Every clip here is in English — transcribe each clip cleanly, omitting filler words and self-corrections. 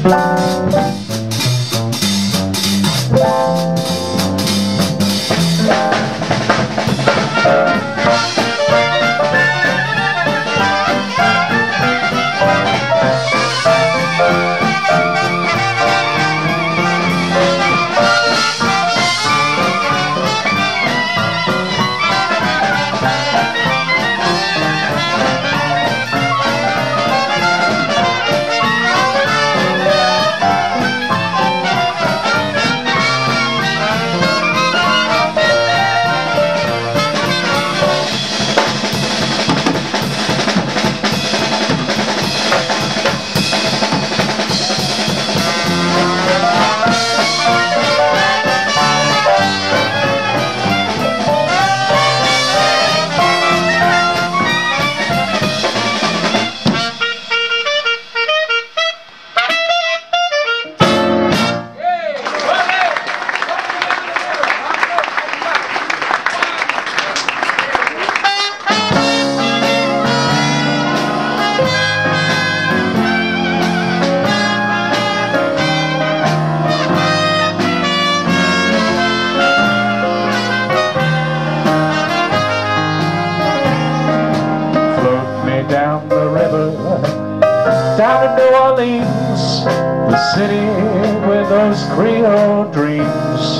The city with those Creole dreams.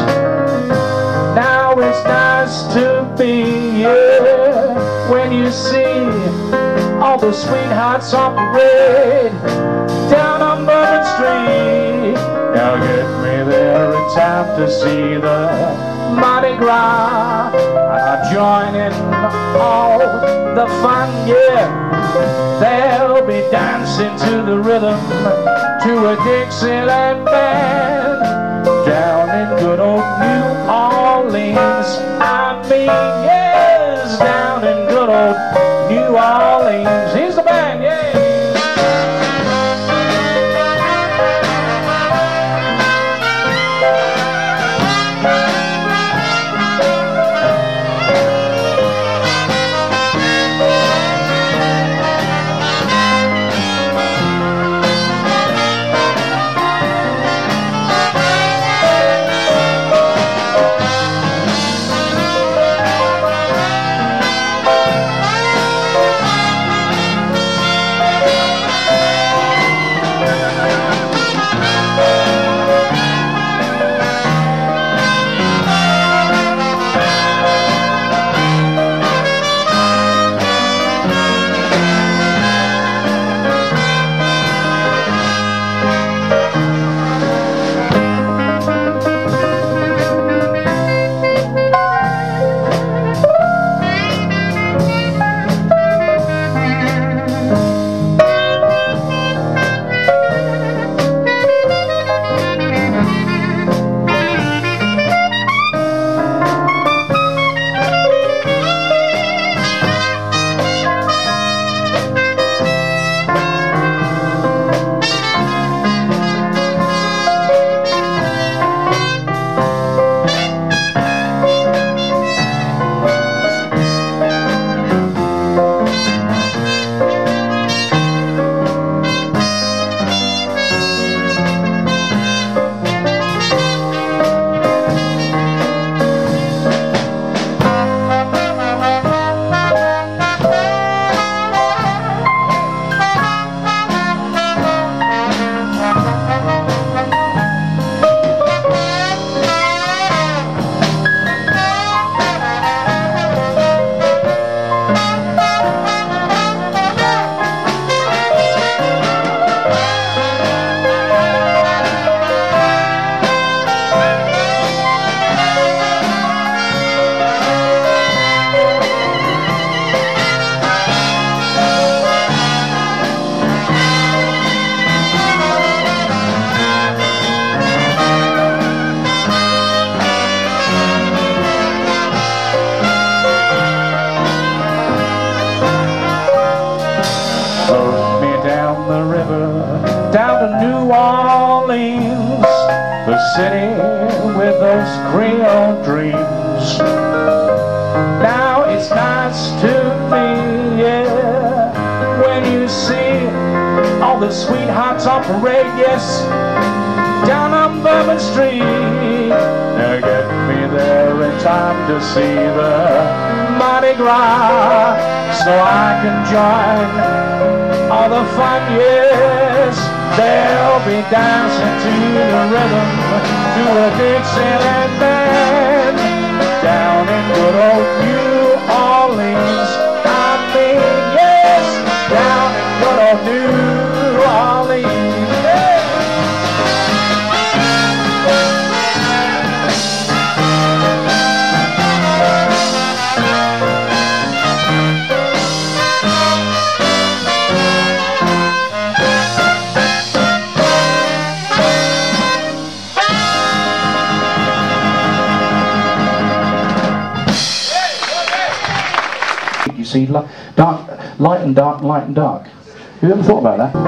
Now it's nice to be here when you see all the sweethearts on parade down on Bourbon Street. Now get me there in time to see the Mardi Gras. I'll join in all the fun, yeah. They'll be dancing to the rhythm to a Dixieland band down in good old New Orleans. I mean, yes, down in good old New Orleans. Here's the band, yeah. City with those Creole dreams. Now it's nice to be, yeah, when you see all all the sweethearts on parade, yes, down on Bourbon Street. Now get me there in time to see the Mardi Gras, so I can join all the fun, yes. They'll be dancing to the rhythm, to a Dixieland band, down in good old New Orleans. I mean, yes, down in good old New Orleans. Yeah. You see, dark, light and dark, light and dark. You ever thought about that?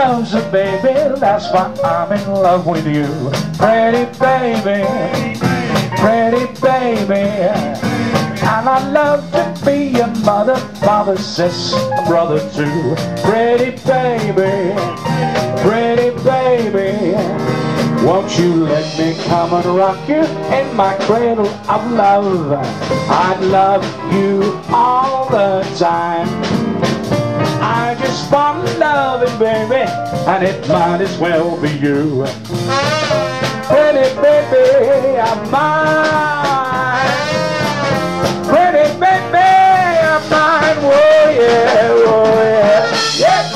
loves a baby, that's why I'm in love with you. Pretty baby, pretty baby. And I love to be your mother, father, sister, brother too. Pretty baby, pretty baby. Won't you let me come and rock you in my cradle of love? I'd love you all the time. I just want loving, baby, and it might as well be you. Pretty baby of mine, pretty baby of mine, whoa yeah, whoa yeah, yeah.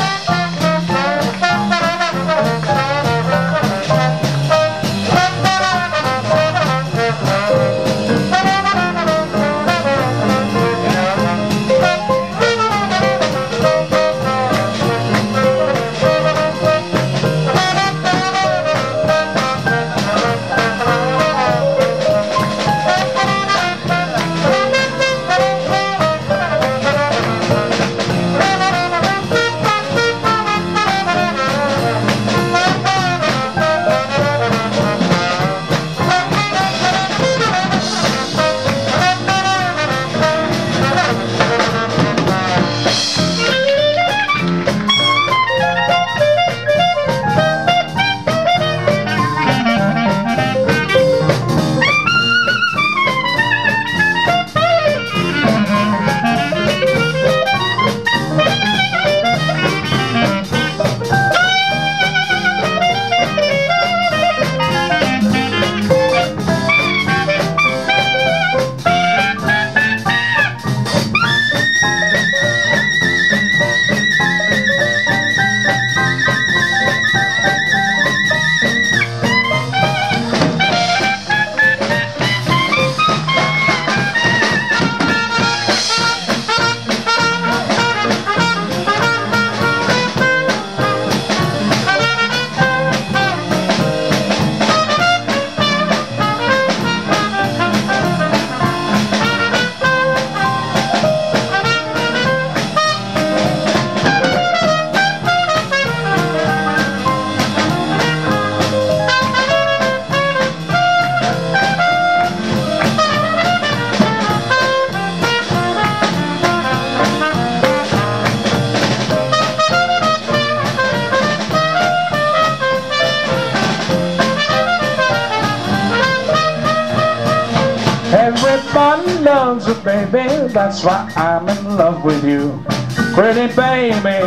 Everybody loves a baby, that's why I'm in love with you. Pretty baby,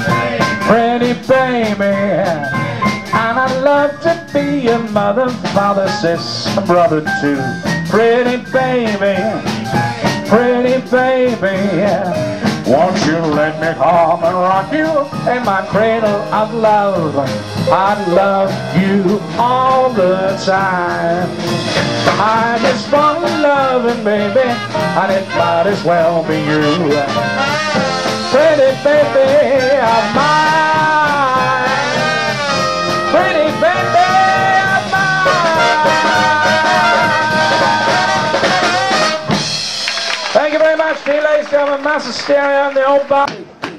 pretty baby. And I love to be your mother, father, sister, brother too. Pretty baby, pretty baby. Won't you let me come and rock you in my cradle of love? I love you all the time. I just want loving, baby, and it might as well be you. Pretty baby of mine, pretty baby of mine. Thank you very much, dear ladies and gentlemen. Massive stereo on the old bar.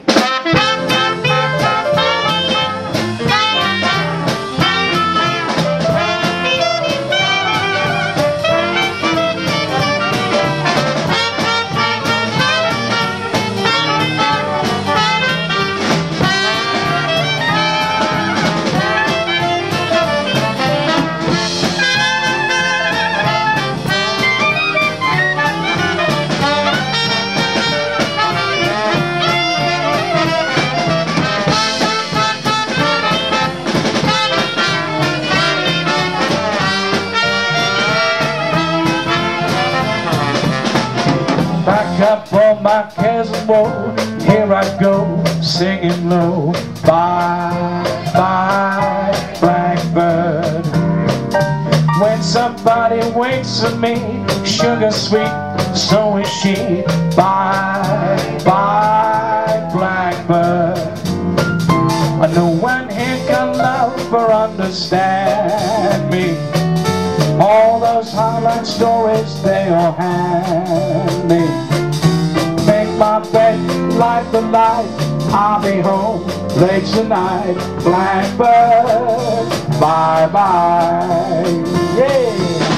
Up all my cares and woe, here I go, singing low. Bye, bye, Blackbird. When somebody waits for me, sugar sweet, so is she. Bye, bye, Blackbird. No one here can love or understand me. All those highlight stories they all hand me. Make my bed, light the light, I'll be home late tonight, Blackbird, bye-bye, yeah.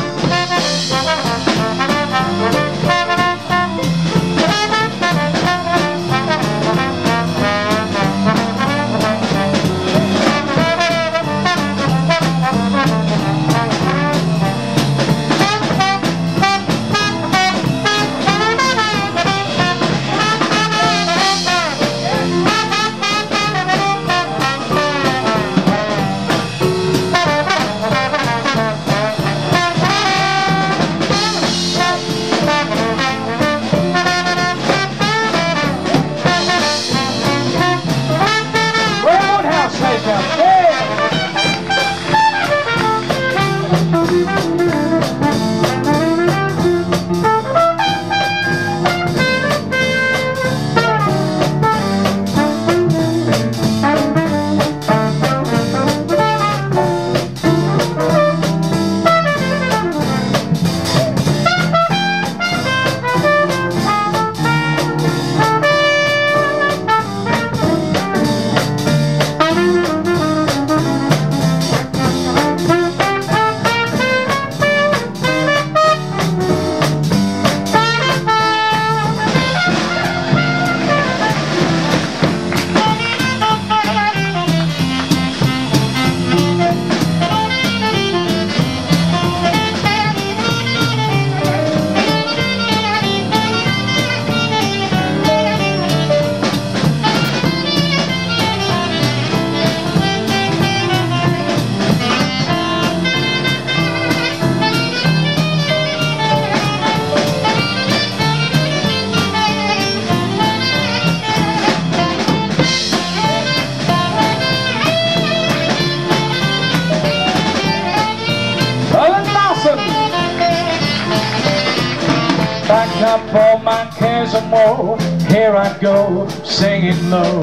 Back up all my cares and woe, here I go, singing low.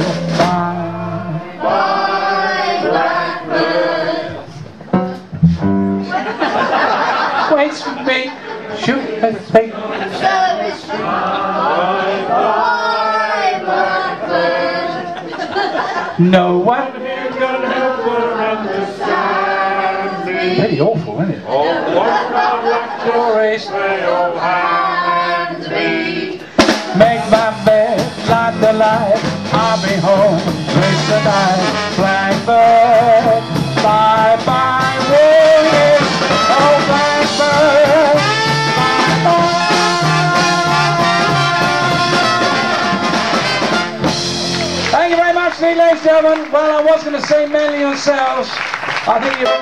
Bye, bye, Blackbird. Wait for me, shoot at the feet. Bye, bye, Blackbird. No one here can ever understand me. Pretty awful, isn't it? Oh, what about black stories they all have. Make my bed, light the light, I'll be home, race the night, Blackbird, bye-bye, William, oh Blackbird, bye-bye. Thank you very much, ladies and gentlemen. Well, I was going to say mainly yourselves. I think you...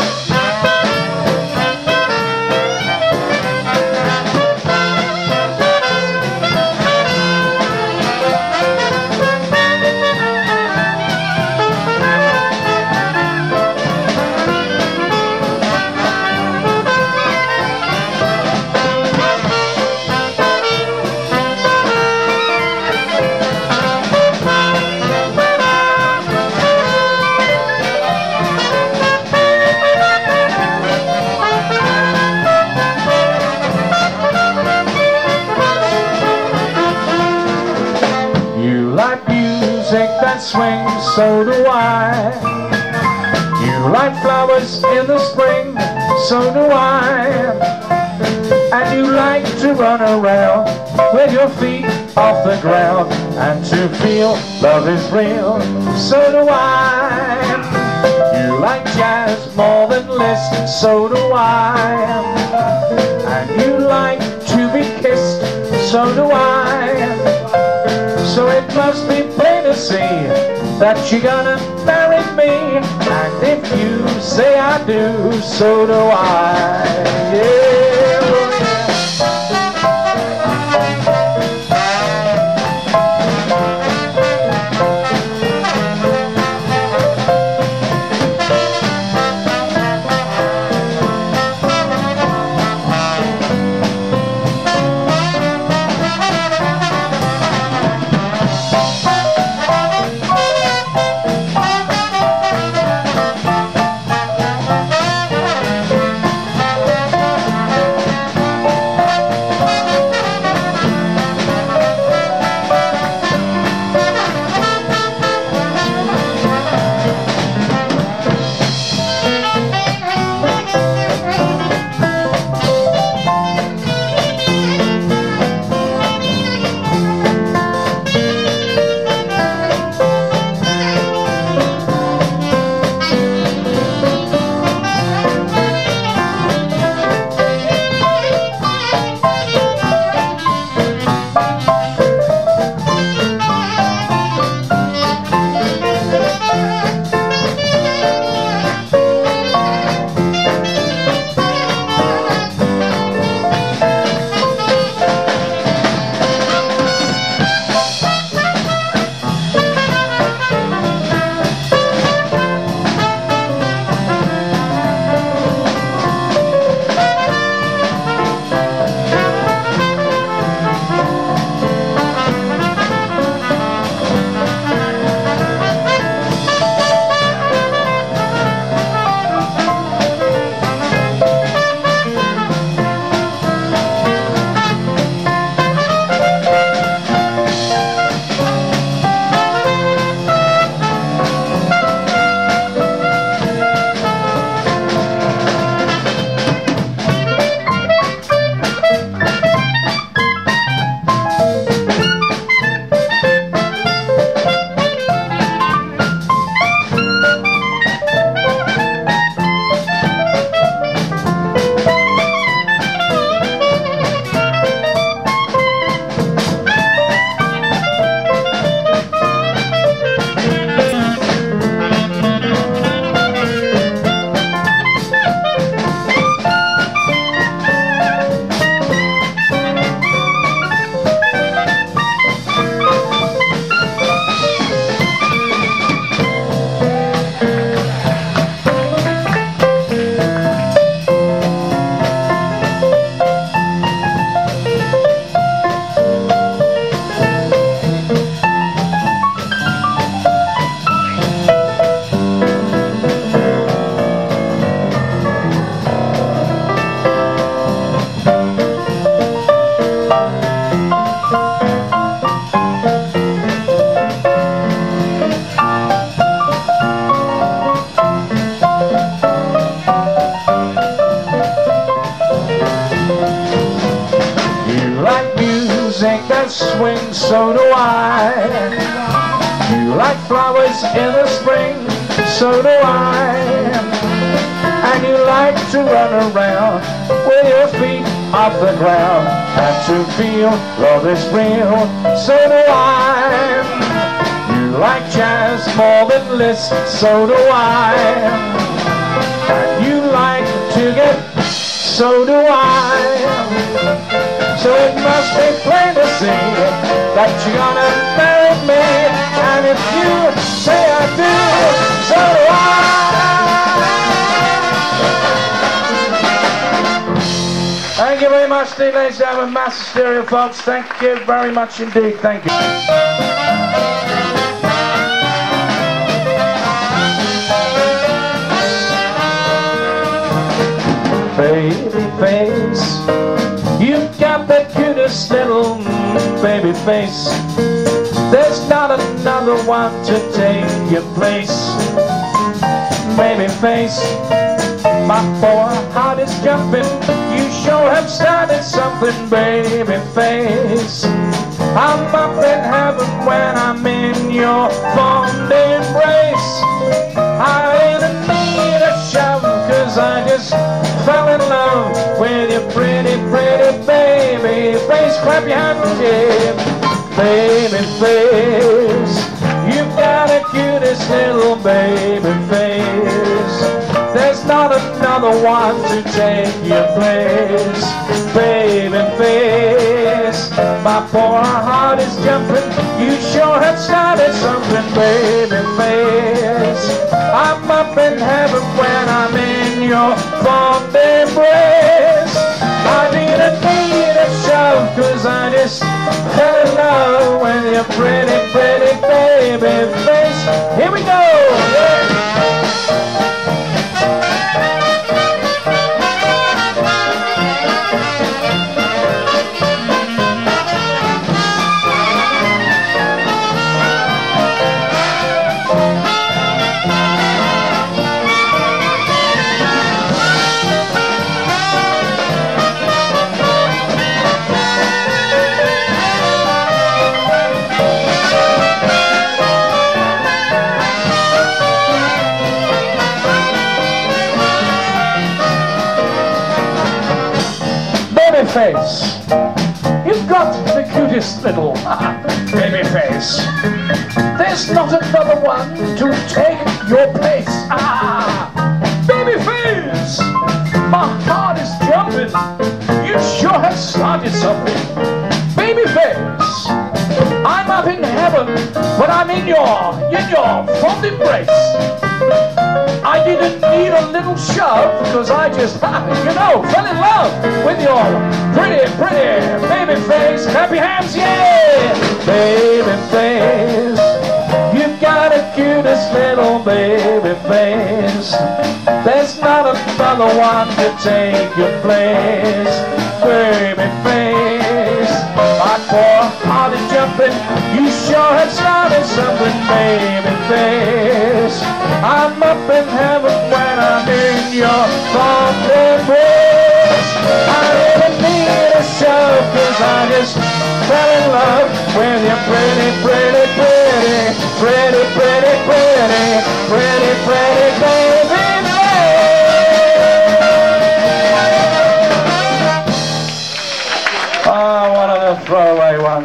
that swings, so do I. You like flowers in the spring, so do I. And you like to run around with your feet off the ground, and to feel love is real, so do I. You like jazz more than Liszt, so do I. And you like to be kissed, so do I. So it must be plain to see that you're gonna marry me. And if you say I do, so do I. Yeah, oh yeah. music that swings, so do I. You like flowers in the spring, so do I. And you like to run around with your feet off the ground, and to feel love is real, so do I. You like jazz more than Liszt, so do I. And you like to get, so do I. So it must be plain to see that you're gonna marry me, and if you say I do, so do I. Thank you very much, ladies and gentlemen, Master Stereo folks. Thank you very much indeed. Thank you. Baby face, you've got the cutest little baby face. There's not another one to take your place. Baby face, my poor heart is jumping. You sure have started something, baby face. I'm up in heaven when I'm in your fond embrace. I didn't need a shove, 'cause I just fell in love with your pretty, pretty baby face. Clap your hands, yeah. Baby face, you've got the cutest little baby face. There's not another one to take your place. Baby face, my poor heart is jumping. You sure have started something, baby face. I'm up in heaven when I'm in your fond embrace. I didn't need a shove, 'cause I just fell in love with your pretty, pretty baby face. Here we go! Yeah. Face, you've got the cutest little baby face. There's not another one to take your place. Baby face, my heart is jumping. You sure have started something. Baby face, I'm up in heaven when I'm in your fond embrace. I didn't need a little shove, because I just, you know, fell in love with your pretty, pretty baby face. Clap your hands, yeah! Baby face, you've got the cutest little baby face. There's not another one to take your place. Baby face, my poor heart is jumping. You sure have started something, baby face. I'm up in heaven when I'm in your fond embrace. I didn't need a shove, 'cause I just fell in love with your pretty, pretty, pretty, pretty, pretty, pretty, pretty, pretty baby face. Oh, what a throwaway one.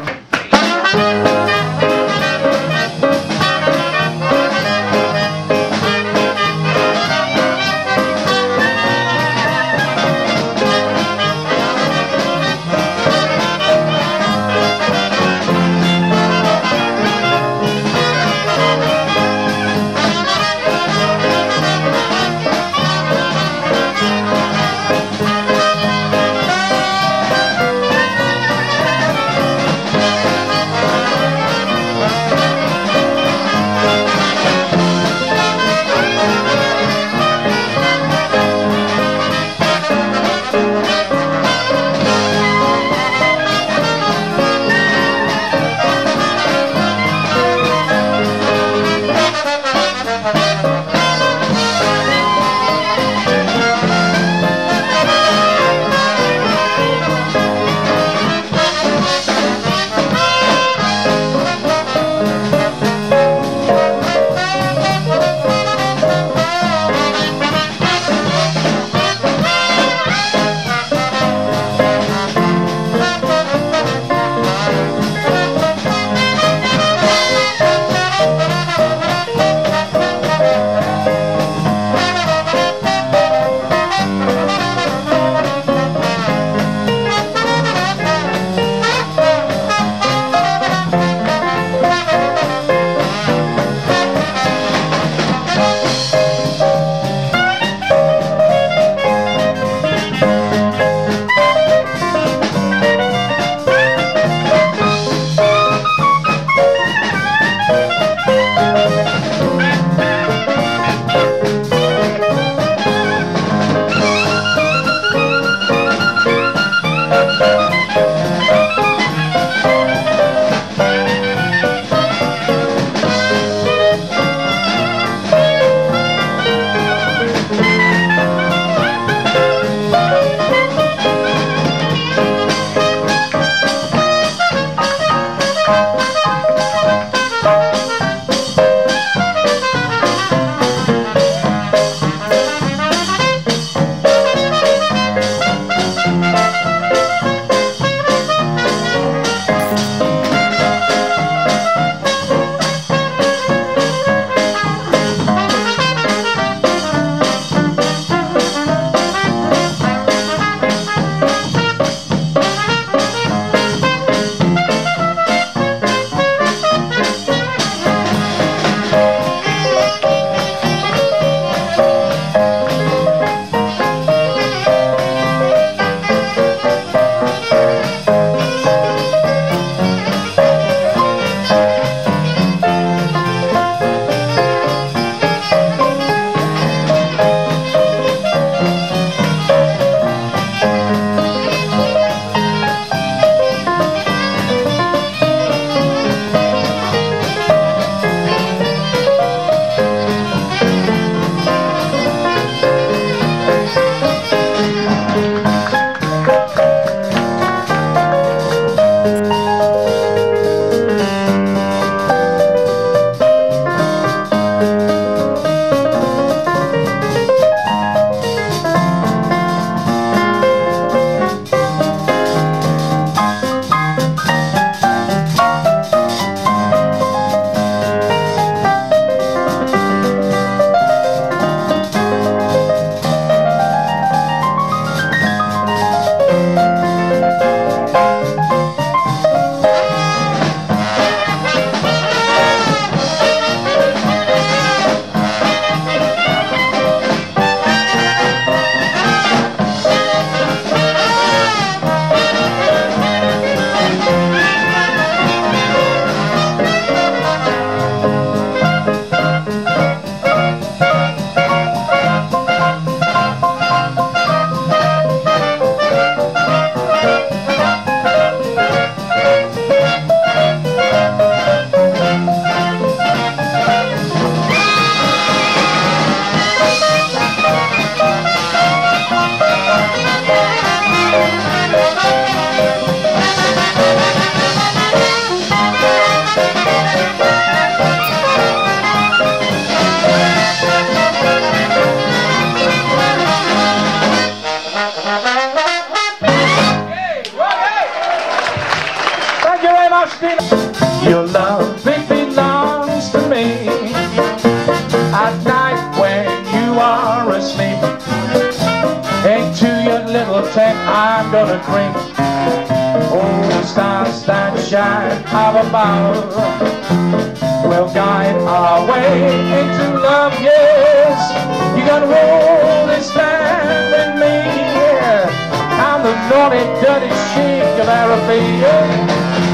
Your love, it belongs to me. At night when you are asleep, into your little tent I'm gonna creep. Oh, the stars that shine up above will guide our way into love, yes. You gotta roll this land with me, yeah. I'm the naughty, dirty Sheik of Arabic, yeah.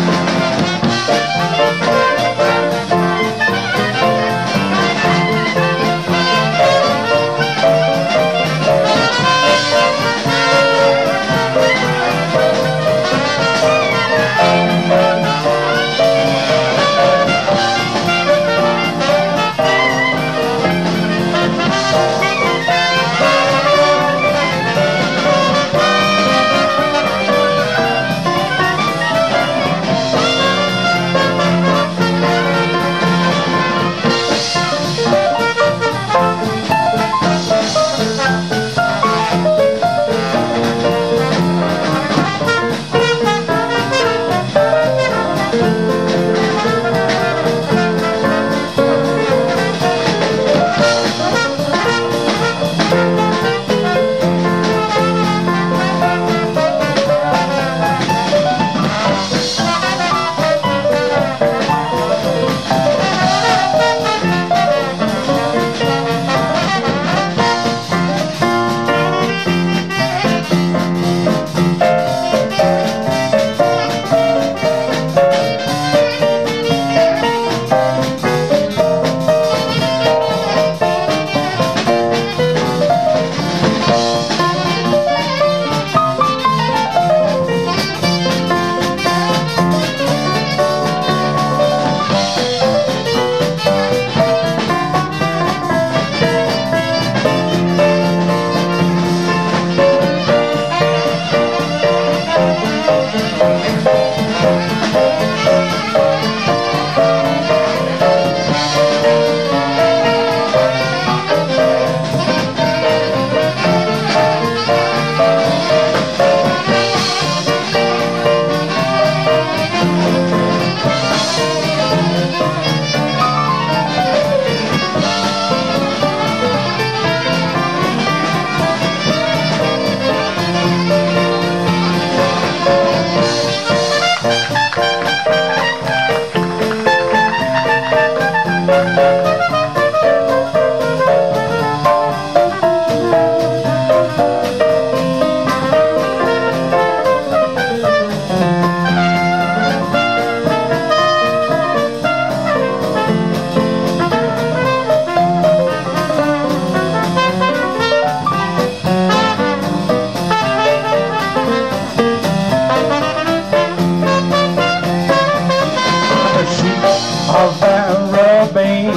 Of Arabic,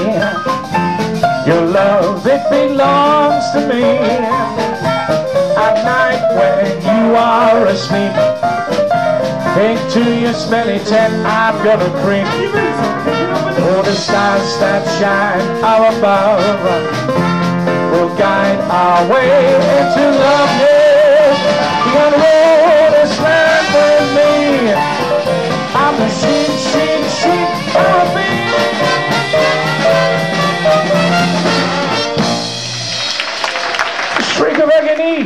your love, it belongs to me. At night when you are asleep, into your smelly tent I'm gonna creep. Oh, the stars that shine up above will guide our way into love, yeah. You gotta roll this land with me. I'm the Sheik of Arabic. Shriek of agony.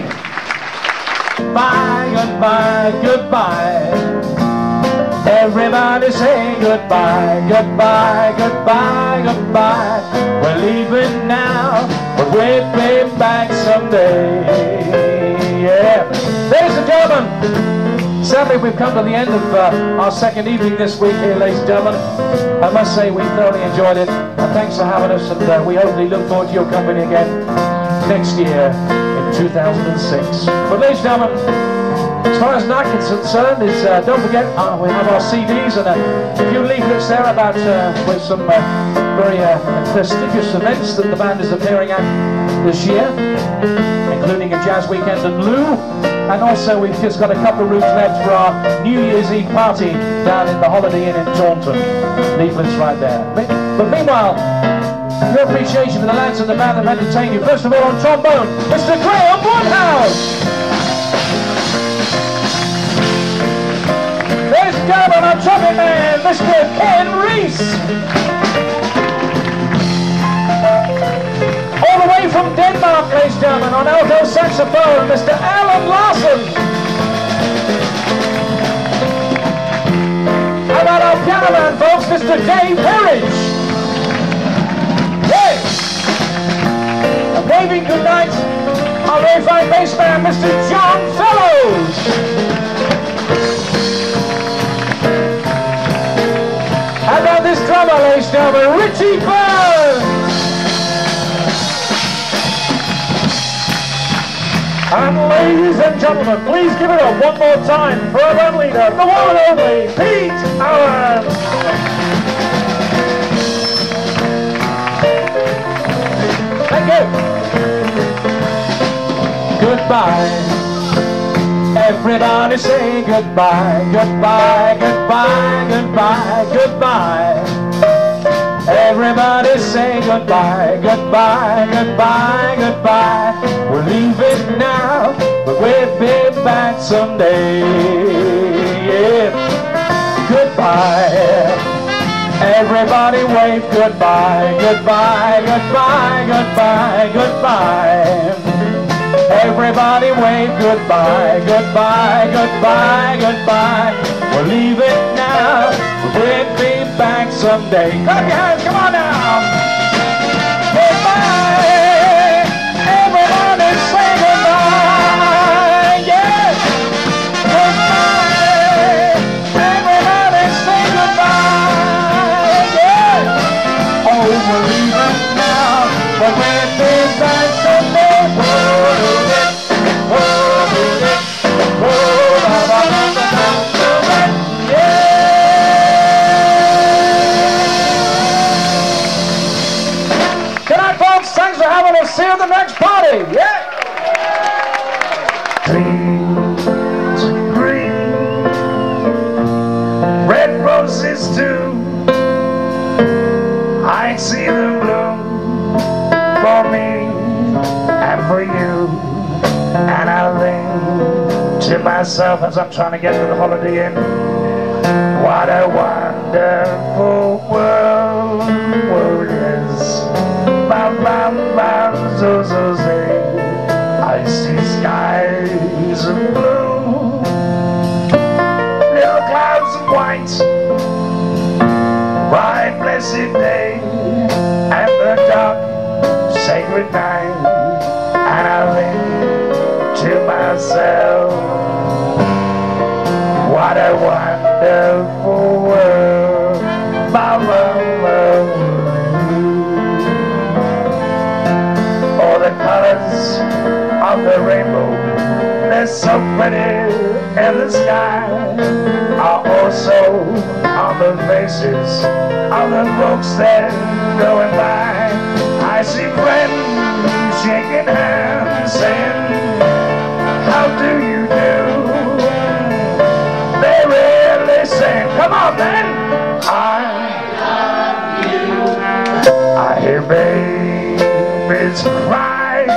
Bye, goodbye, goodbye. Everybody say goodbye, goodbye, goodbye, goodbye. We're leaving now, but we'll be back someday. Yeah. Ladies and gentlemen, sadly we've come to the end of our second evening this week here, ladies and gentlemen. I must say we thoroughly enjoyed it, and thanks for having us, and we hopefully look forward to your company again next year in 2006. But ladies and gentlemen, as far as NAC is concerned, don't forget we have our CDs and a few leaflets there about with some very prestigious events that the band is appearing at this year, including a jazz weekend at Lou, and also we've just got a couple of rooms left for our New Year's Eve party down in the Holiday Inn in Taunton. Leaflets right there. But meanwhile, your appreciation for the lads and the band that have entertained you. First of all, on trombone, Mr. Woodhouse. Ladies and gentlemen, on trumpet man, Mr. Ken Reece. All the way from Denmark, ladies and gentlemen, on alto saxophone, Mr. Erland Larsen. How about our piano man, folks, Mr. Harridge. Hey! And waving goodnight, our very fine bass man, Mr. John Fellows. How about this drummer, ladies and gentlemen, Riche Burns. And ladies and gentlemen, please give it up one more time for our band leader, the one and only Pete Allen. Thank you. Goodbye. Everybody say goodbye, goodbye, goodbye, goodbye, goodbye. Everybody say goodbye, goodbye, goodbye, goodbye. We're leaving now, but we'll be back someday. Yeah. Goodbye. Everybody wave goodbye, goodbye, goodbye, goodbye, goodbye. Everybody wave goodbye, goodbye, goodbye, goodbye. We're leaving now, but we'll be back someday. Clap your hands, come on now. Goodbye. Everybody say goodbye. Yeah. Goodbye. Everybody say goodbye. Yeah. Oh, we're leaving now, but we'll be back someday. See you at the next party. Yeah. Trees green, red roses too. I see them bloom for me and for you. And I think to myself as I'm trying to get to the Holiday Inn, what a wonderful world is. Bam, bam, bam, zo, zo, zay. I see skies of blue, little clouds of white, bright blessed day, and the dark sacred night. And I think to myself, what a wonderful world. Bam, bam, bam. The colors of the rainbow, they're so pretty in the sky, are also on the faces of the folks that going by. I see friends shaking hands, saying, how do you do? They really saying, come on then. I love you. I hear babies cry.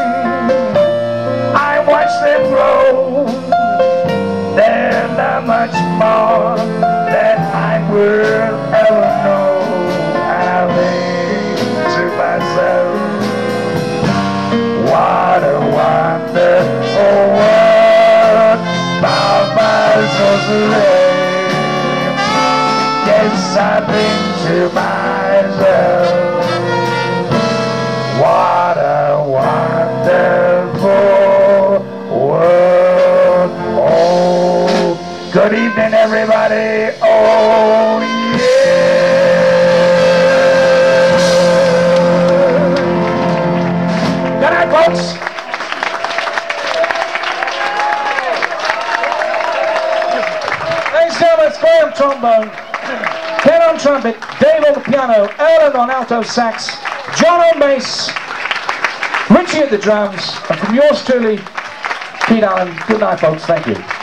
Watch them grow. They're not much more than I will ever know. And I think to myself, what a wonderful world. Papa's yes, I think to myself, what a wonderful world. Oh, good evening, everybody. Oh, yeah. Good night, folks. Ladies and gentlemen, it's Graham trombone, Ken on trumpet, Dave on the piano, Erland on alto sax, John on bass, Richie at the drums, and from yours truly, Pete Allen. Good night, folks. Thank you.